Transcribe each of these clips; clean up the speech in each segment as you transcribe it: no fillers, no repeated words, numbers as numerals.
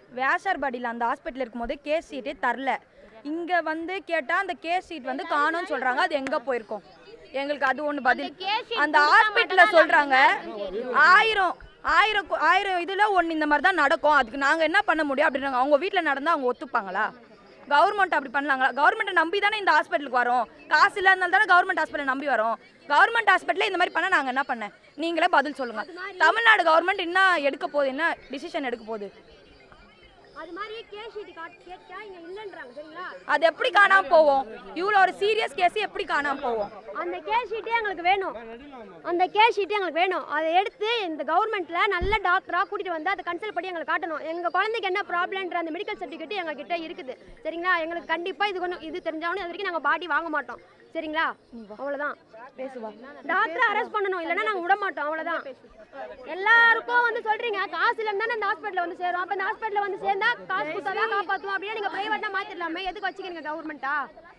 வேசார்பாடியில் அந்த ஹாஸ்பிட்டல் இருக்கும்போது கேஸ் ஷீட்டே தரல. இங்கே வந்து கேட்டால் அந்த கேஸ் ஷீட் வந்து காணும்னு சொல்கிறாங்க. அது எங்கே போயிருக்கோம்? எங்களுக்கு அது ஒன்று பதில். அந்த ஹாஸ்பிட்டலில் சொல்கிறாங்க 1000 இதில் ஒன்று இந்த மாதிரி தான் நடக்கும், அதுக்கு நாங்கள் என்ன பண்ண முடியும் அப்படின்றாங்க. அவங்க வீட்டில் நடந்தால் அவங்க ஒத்துப்பாங்களா? கவர்மெண்ட் அப்படி பண்ணலாங்களா? கவர்மெண்ட்டை நம்பி தானே இந்த ஹாஸ்பிட்டலுக்கு வரோம். காசு இல்லாதனால தானே கவர்மெண்ட் ஹாஸ்பிட்டலை நம்பி வரோம். கவர்மெண்ட் ஹாஸ்பிட்டலில் இந்த மாதிரி பண்ணால் நாங்கள் என்ன பண்ணேன்? நீங்களே பதில் சொல்லுங்கள். தமிழ்நாடு கவர்மெண்ட் என்ன எடுக்க போகுது? என்ன டிசிஷன் எடுக்க போகுது? அது மாதிரி கேஸ் ஷீட் கேட்டா இங்க இல்லன்றாங்க. சரிங்களா? அது எப்படி காணாம போவோம்? இவ்வளோ ஒரு சீரியஸ் கேஸ் எப்படி காணாம போவோம்? அந்த கேஸ் ஷீட்டே எங்களுக்கு வேணும். அந்த கேஸ் ஷீட்டே எங்களுக்கு வேணும். அதை எடுத்து இந்த கவர்மெண்ட்ல நல்ல டாக்டரா கூட்டிட்டு வந்து அதை கன்சல்ட் பண்ணி எங்களுக்கு காட்டணும். எங்க குழந்தைக்கு என்ன ப்ராப்ளம்ன்ற அந்த மெடிக்கல் சர்டிஃபிகேட் எங்க கிட்ட இருக்குது. சரிங்களா? எங்களுக்கு கண்டிப்பா இது தெரிஞ்சாலும் அது வரைக்கும் நாங்க பாடி வாங்க மாட்டோம். சரிங்களா? அவ்வளவுதான். பேசுவா. டாக்டரை அரெஸ்ட் பண்ணணும், இல்லைன்னா நாங்க விட மாட்டோம். அவ்வளவுதான். எல்லாருக்கும் வந்து சொல்றீங்க காசு இல்லைன்னு தானே இந்த ஹாஸ்பிட்டல் வந்து சேரும். அப்ப இந்த ஹாஸ்பிட்டல் வந்து சேர்ந்தா காசு கொடுத்தாதான் காப்பாற்றுவோம் அப்படின்னா நீங்க பிரைவேட்டா மாத்திடலாமே. எதுக்கு வச்சுக்கிறீங்க கவர்மெண்டா?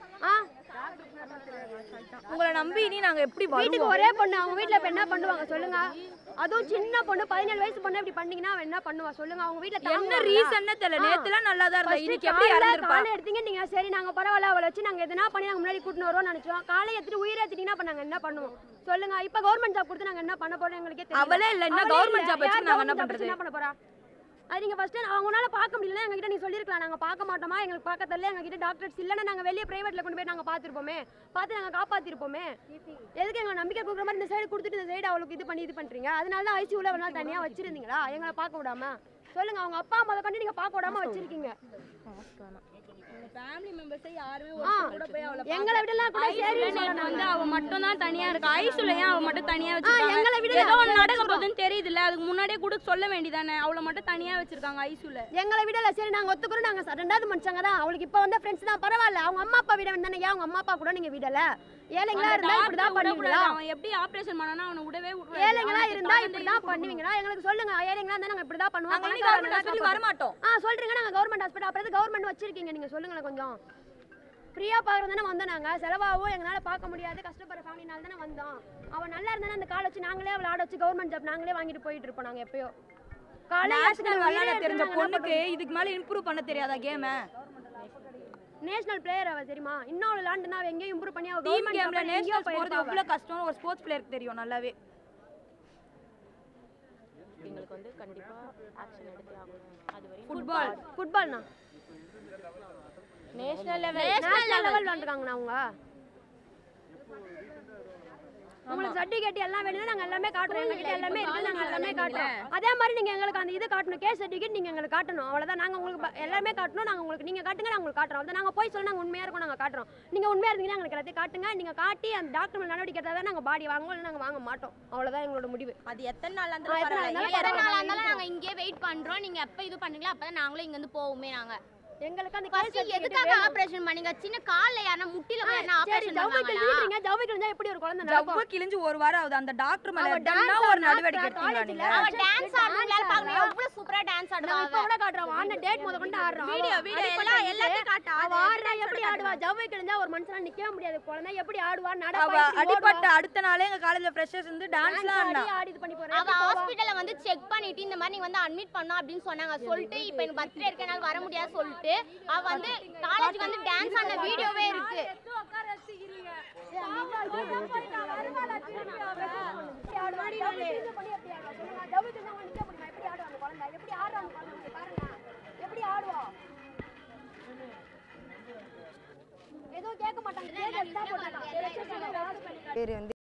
உங்களை நம்பி இனி நாங்க எப்படி வீட்டுக்கு ஒரே பொண்ணு, அவங்க வீட்டுல இப்ப என்ன பண்ணுவாங்க சொல்லுங்க? அதுவும் சின்ன பொண்ணு, 17 வயசு பொண்ணு இப்படி பண்ணீங்கன்னா அவன் என்ன பண்ணுவா சொல்லுங்க? அவங்க வீட்டுல என்ன ரீசன் தெரியல. நேத்துலாம் நல்லா தான் இருந்தா, இன்னைக்கு எப்படி இறந்திருப்பா? காலை எடுத்தீங்க நீங்க. சரி நாங்க பரவாயில்ல, அவளை வச்சு நாங்க எதனா பண்ணி நாங்க முன்னாடி கூட்டிட்டு வரோம்னு நினைச்சோம். காலை எடுத்துட்டு உயிரை எடுத்துட்டீங்கன்னா அப்ப நாங்க என்ன பண்ணுவோம் சொல்லுங்க? இப்ப கவர்மெண்ட் ஜாப் கொடுத்து நாங்க என்ன பண்ண போறோம்? எங்களுக்கே தெரியல. அவளே இல்ல, என்ன கவர்மெண்ட் ஜாப் வச்சு நாங்க என்ன பண்றது? என்ன பண்ண போறா? அது நீங்க ஃபர்ஸ்ட் அவங்களால பார்க்க முடியல, எங்க கிட்ட நீங்க சொல்லிருக்கலாம். நாங்க பார்க்க மாட்டோமா, எங்களுக்கு பார்க்க தெரியல, எங்க கிட்ட டாக்டர்ஸ் இல்லைன்னா நாங்க வெளியே பிரைவேட்ல கொண்டு போய் நாங்க பார்த்துருப்போமே, பார்த்து நாங்க காப்பாத்திருப்போமே. எதுக்கு எங்களை நம்பிக்கை கொடுக்குற மாதிரி இந்த சைடு கொடுத்துட்டு இந்த சைடு அவளுக்கு இது பண்ணி இது பண்றீங்க? அதனால தான் ஐசியூல ஒரு நாள் தனியா வச்சிருந்தீங்களா எங்களை பார்க்க விடாம? சொல்லுங்க. அவங்க அப்பா அம்மா கண்டு நீங்க பார்க்க விடாம வச்சிருக்கீங்க. ஃபேமிலி மெம்பர்ஸ் யாருமே கூட போய் அவளை எங்களை விடலாம் கூட சரி வந்து அவ மட்டும் தான் தனியா இருக்கா. ஐசுல ஏன் அவ மட்டும் தனியா வச்சிருக்காங்க? எங்களை விட ஏதோ ஒன்னு நடக்க போகுதுன்னு தெரியுதுல, அதுக்கு முன்னாடியே கூட சொல்ல வேண்டியதானே? அவளை மட்டும் தனியா வச்சிருக்காங்க ஐசுல. எங்களை விடல. சரி நாங்க ஒத்துக்குறோம், நாங்க ரெண்டாவது மனுஷங்க தான். அவளுக்கு இப்ப வந்து ஃப்ரெண்ட்ஸ் தான், பரவாயில்ல. அவங்க அம்மா அப்பா விட வேண்டானே? ஏன் அவங்க அம்மா அப்பா கூட நீங்க விடல? ஏழைங்களா இருந்தா இப்படி தான் பண்ணுவீங்களா? அவன் எப்படி ஆபரேஷன் பண்ணானா அவனை விடவே விடுவாங்க. ஏழைங்களா இருந்தா இப்படி தான் பண்ணுவீங்களா? எங்களுக்கு சொல்லுங்க. ஏழைங்களா இருந்தா நாங்க இப்படி தான் பண்ணுவோம். வர மாட்டோம். சொல்றீங்க நாங்க கவர்மெண்ட் ஹாஸ்பிடல். அப்புறம் கவர்மெண்ட் வச்சிருக்கீங்க நீங்க சொல்லுங்க. கொஞ்சம் ஃப்ரீயா பாக்குறது தானே வந்தோம். நாங்க செலவாகவும் எங்களால பார்க்க முடியாது, கஷ்டப்படுற ஃபேமிலினால தானே வந்தோம். அவன் நல்லா இருந்தானே அந்த கால் வச்சு நாங்களே அவளை ஆட வச்சு கவர்மெண்ட் ஜாப் நாங்களே வாங்கிட்டு போயிட்டு இருப்போம். நாங்க எப்பயோ நேஷனல் விளையாட தெரிஞ்ச பொண்ணுக்கு இதுக்கு மேல இம்ப்ரூவ் பண்ண தெரியாதா கேம்? நேஷனல் பிளேயர் அவ தெரியுமா? இன்னும் அவளை விளையாண்டுனா அவ எங்கேயும் இம்ப்ரூவ் பண்ணி அவ டீம் கேம்ல நேஷனல் போறது எவ்வளவு கஷ்டம் ஒரு ஸ்போர்ட்ஸ் பிளேயருக்கு தெரியும் நல்லாவே. எங்களுக்கு வந்து கண்டிப்பா ஆக்ஷன் எடுத்து ஆகணும். அதுவரை ஃபுட்பால்னா நேஷனல் லெவல் விளையாண்டுருக்காங்கண்ணா அவங்க. உங்களுக்கு சர்டிஃபிகேட் எல்லாம் வேணும்னா நாங்க எல்லாமே காட்டுறோம். எங்ககிட்ட எல்லாமே இருக்கு, நாங்க எல்லாமே காட்டுறோம். அதே மாதிரி நீங்க எங்களுக்கு அந்த இது காட்டணும், கேஸ் சர்டிஃபிகேட் நீங்க எங்களுக்கு காட்டணும். அவ்வளவுதான். நாங்க உங்களுக்கு எல்லாமே காட்டணும். நாங்க உங்களுக்கு நீங்க காட்டுங்க, நாங்க உங்களுக்கு காட்டுறோம். அதான் நாங்க போய் சொல்ல நாங்க உண்மையா இருக்கோம், நாங்க காட்டுறோம். நீங்க உண்மையா இருந்தீங்கன்னா எங்களுக்கு எல்லாத்தையும் காட்டுங்க. நீங்க காட்டி அந்த டாக்டர் மேல நடவடிக்கை எடுத்தா தான் நாங்க பாடி வாங்குவோம், இல்லை நாங்க வாங்க மாட்டோம். அவ்வளவுதான் எங்களோட முடிவு. அது எத்தனை நாள் இருந்தாலும் நாங்க இங்கே வெயிட் பண்றோம். நீங்க எப்ப இது பண்ணுங்களோ அப்பதான் நாங்களும் இங்க இருந்து போவோமே. நாங்க எங்களுக்கு அந்த கேஸ் எதுக்காக ஆபரேஷன் பண்ணீங்க? சின்ன கால்ல யாரா முட்டில போறனா ஆபரேஷன் பண்ணுவாங்க. ஜவ்வு கிழிஞ்சா எப்படி ஒரு குழந்தை நடக்கும்? ஜவ்வு கிழிஞ்சு ஒரு வாரம் ஆகுது. அந்த டாக்டர் மேல என்ன ஒரு நடவடிக்கை எடுத்தீங்க நீங்க? அவ டான்ஸ் ஆடுறாங்க பாருங்க, எவ்வளவு சூப்பரா டான்ஸ் ஆடுவா. இப்ப கூட காட்றோம். ஆன டேட் முத கொண்டு ஆடுறோம். வீடியோ எல்லாத்தையும் காட்ட. அவ ஆடுறா எப்படி ஆடுவா? ஜவ்வு கிழிஞ்சா ஒரு மனுஷனா நிக்கவே முடியாது. குழந்தை எப்படி ஆடுவா? நடப்பா. அடிபட்ட அடுத்த நாளே எங்க காலேஜ்ல ஃப்ரெஷர்ஸ் வந்து டான்ஸ்லாம் ஆடி இது பண்ணி போறா. அவ ஹாஸ்பிடல்ல வந்து செக் பண்ணிட்டு இந்த மாதிரி நீ வந்து அட்மிட் பண்ணனும் அப்படினு சொன்னாங்க. சொல்லிட்டு இப்போ எனக்கு பர்த்டே இருக்கனால வர முடியாது சொல்லிட்டு அவ வந்து காலேஜ்க்கு வந்து டான்ஸ் ஆன வீடியோவே இருக்கு. ஏதோ கேட்க மாட்டாங்க.